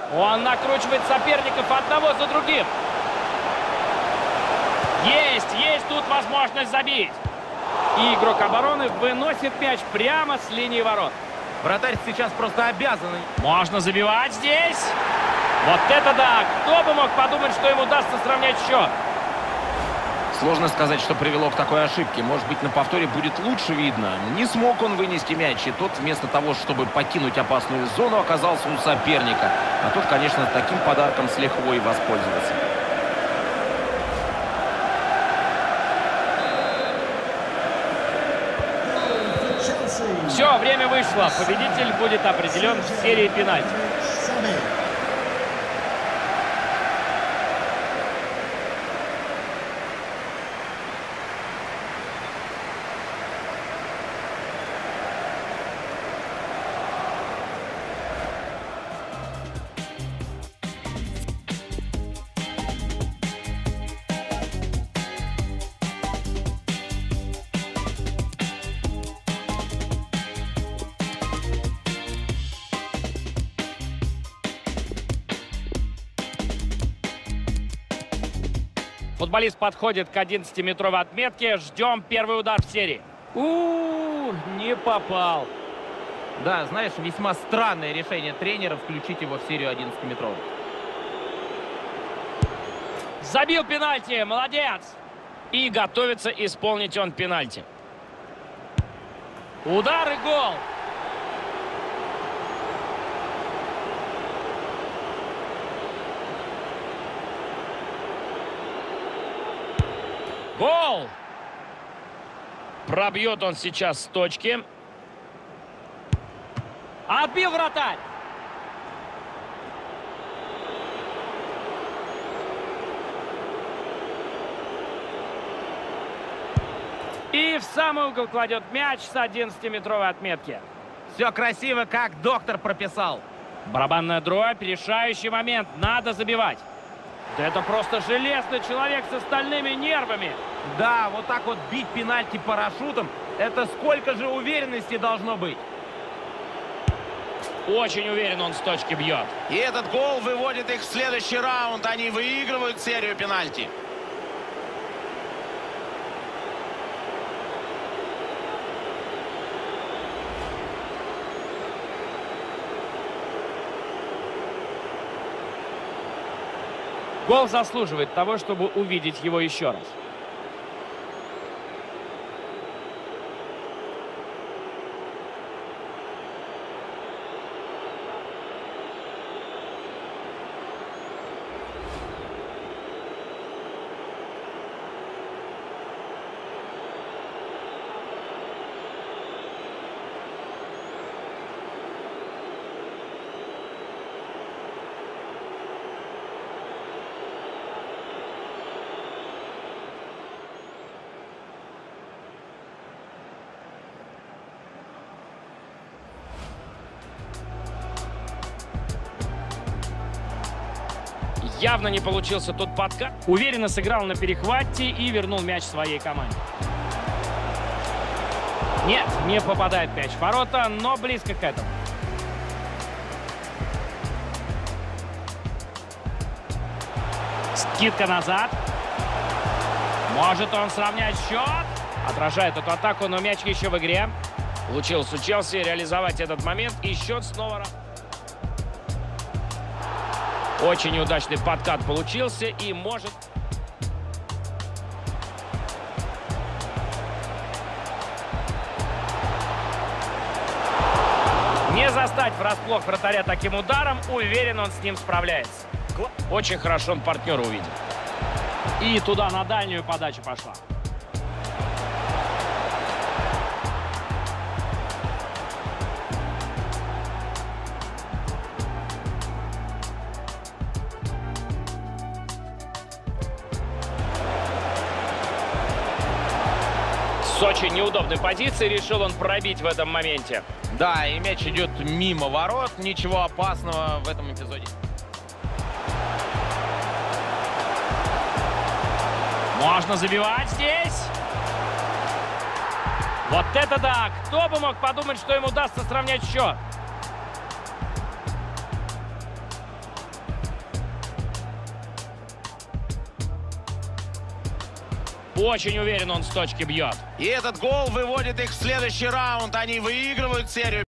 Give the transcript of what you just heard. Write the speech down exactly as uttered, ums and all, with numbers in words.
Он накручивает соперников одного за другим. Есть, есть тут возможность забить. И игрок обороны выносит мяч прямо с линии ворот. Вратарь сейчас просто обязан. Можно забивать здесь. Вот это да! Кто бы мог подумать, что ему удастся сравнять счет? Сложно сказать, что привело к такой ошибке. Может быть, на повторе будет лучше видно. Не смог он вынести мяч, и тот вместо того, чтобы покинуть опасную зону, оказался у соперника. А тут, конечно, таким подарком с лихвой воспользоваться. Все, время вышло. Победитель будет определен в серии пенальти. Футболист подходит к одиннадцатиметровой отметке. Ждем первый удар в серии. У-у-у, не попал. Да, знаешь, весьма странное решение тренера включить его в серию одиннадцатиметровых. Забил пенальти, молодец. И готовится исполнить он пенальти. Удар и гол. Гол! Пробьет он сейчас с точки. Отбил вратарь. И в самый угол кладет мяч с одиннадцатиметровой отметки. Все красиво, как доктор прописал. Барабанная дробь, решающий момент. Надо забивать. Да это просто железный человек с стальными нервами. Да, вот так вот бить пенальти парашютом, это сколько же уверенности должно быть. Очень уверен он с точки бьет. И этот гол выводит их в следующий раунд. Они выигрывают серию пенальти. Гол заслуживает того, чтобы увидеть его еще раз. Явно не получился тот подкат. Уверенно сыграл на перехвате и вернул мяч своей команде. Нет, не попадает мяч в ворота, но близко к этому. Скидка назад. Может он сравнять счет. Отражает эту атаку, но мяч еще в игре. Получилось у Челси реализовать этот момент. И счет снова... Очень неудачный подкат получился и может... Не застать врасплох вратаря таким ударом. Уверен, он с ним справляется. Очень хорошо он партнера увидел. И туда на дальнюю подачу пошла. С очень неудобной позиции решил он пробить в этом моменте. Да, и мяч идет мимо ворот. Ничего опасного в этом эпизоде. Можно забивать здесь. Вот это да! Кто бы мог подумать, что ему удастся сравнять счет? Очень уверенно он с точки бьет. И этот гол выводит их в следующий раунд. Они выигрывают серию.